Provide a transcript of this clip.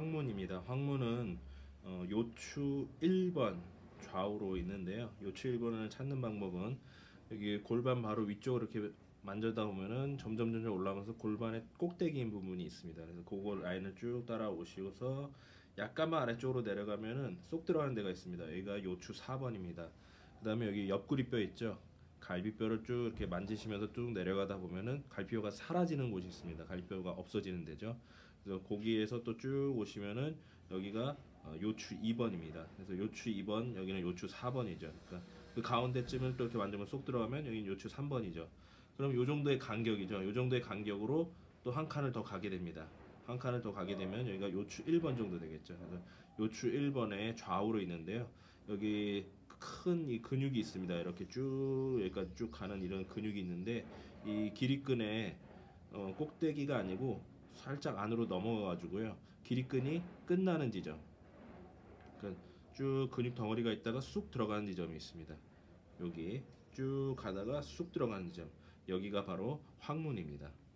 황문입니다. 황문은 요추 1번 좌우로 있는데요. 요추 1번을 찾는 방법은 여기 골반 바로 위쪽으로 이렇게 만져다 보면은 점점 올라가면서 골반의 꼭대기인 부분이 있습니다. 그래서 그걸 라인을 쭉 따라오시고서 약간만 아래쪽으로 내려가면은 쏙 들어가는 데가 있습니다. 여기가 요추 4번입니다. 그 다음에 여기 옆구리뼈 있죠. 갈비뼈를 쭉 이렇게 만지시면서 쭉 내려가다 보면은 갈비뼈가 사라지는 곳이 있습니다. 갈비뼈가 없어지는 데죠. 그래서 거기에서 또 쭉 오시면은 여기가 요추 2번입니다. 그래서 요추 2번, 여기는 요추 4번이죠. 그러니까 그 가운데쯤을 또 이렇게 만지면 쏙 들어가면 여기는 요추 3번이죠. 그럼 요 정도의 간격이죠. 요 정도의 간격으로 또 한 칸을 더 가게 됩니다. 한 칸을 더 가게 되면 여기가 요추 1번 정도 되겠죠. 그래서 요추 1번에 좌우로 있는데요. 여기 큰 이 근육이 있습니다. 이렇게 쭉 여기까지 쭉 가는 이런 근육이 있는데 이 길이끈의 꼭대기가 아니고 살짝 안으로 넘어가 가지고요. 길이끈이 끝나는 지점. 그러니까 쭉 근육 덩어리가 있다가 쑥 들어가는 지점이 있습니다. 여기 쭉 가다가 쑥 들어가는 지점. 여기가 바로 황문입니다.